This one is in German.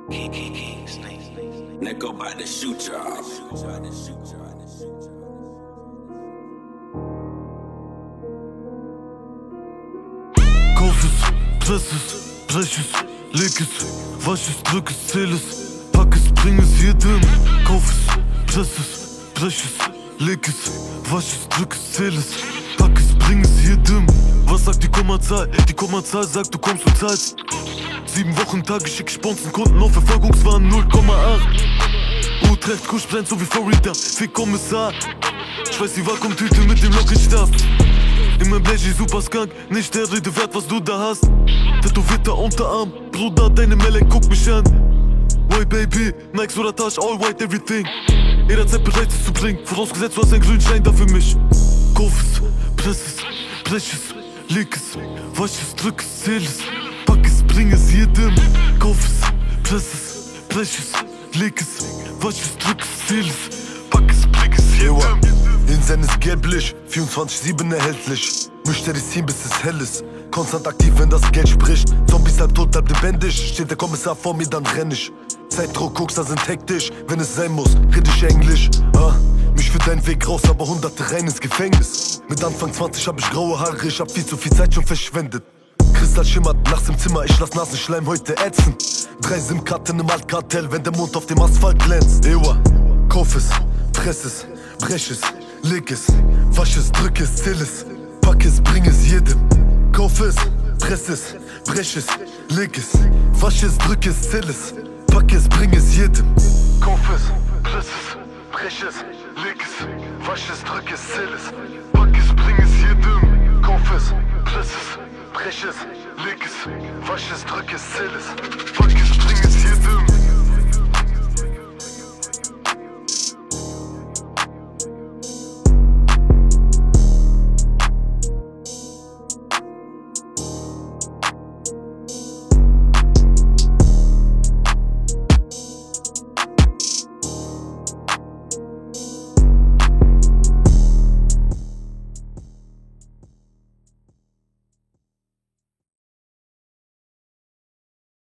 Let go by the shoot y'all. Kauf es, press es, brech es, leg es, wasch es, drück es, zähl es, pack es, bring es jedem. Kauf es, press es, brech es, leg es, wasch es, drück es, zähl es, pack es, bring es jedem. Was sagt die Kommazahl? Die Kommazahl sagt, du kommst und zahlst. 7 Wochen-Tage schick Sponsen, Kunden auf Verfolgungswahn 0,8. Utrecht, Kusch brennt so wie Florida, Fick Kommissar. Schweiß die Vakuumtüte mit dem Lockenstab. In meinem Bläsch super skunk, nicht der Rede wert, was du da hast. Tätowierter Unterarm, Bruder, deine Melle, guck mich an. Way Baby, Nikes oder Tasch, all white everything. Jederzeit bereit es zu bringen, vorausgesetzt du hast einen grünen Schein da für mich. Kauf es, press es, brech es, leg es, wasch es, drück es, zähl es, pack es, bring es jedem. Kauf es, press es, brech es, leg es, wasch es, drück es, zähl es, pack es, bring es jedem. Insen ist gelblich, 24/7 erhältlich. Mischt die Scene, bis es hell ist. Konstant aktiv, wenn das Geld spricht. Zombies halb tot, halb lebendig. Steht der Kommissar vor mir, dann renn ich. Zeitdruck, Guckser sind hektisch. Wenn es sein muss, red ich Englisch. Mich für deinen Weg raus, aber Hunderte rein ins Gefängnis. Mit Anfang 20 hab ich graue Haare, ich hab viel zu viel Zeit schon verschwendet. Kristall schimmert nachts im Zimmer, ich lass Nasenschleim heute ätzen. 3 SIM-Karten im Altkartell, wenn der Mond auf dem Asphalt glänzt. Ewa, kauf es, press es, brech es, leg es, wasch es, drück es, zähl es, pack es, bring es jedem. Kauf es, press es, brech es, leg es, wasch es, drück es, zähl es, pack es, bring es jedem. Kauf es, press es, brech es, leg es, wasch es, drück es, zähl es, pack es, bring es jedem. Kauf es, press es, brech es, leg es, wasch es, drück es, zähl es, pack es, bring es jedem.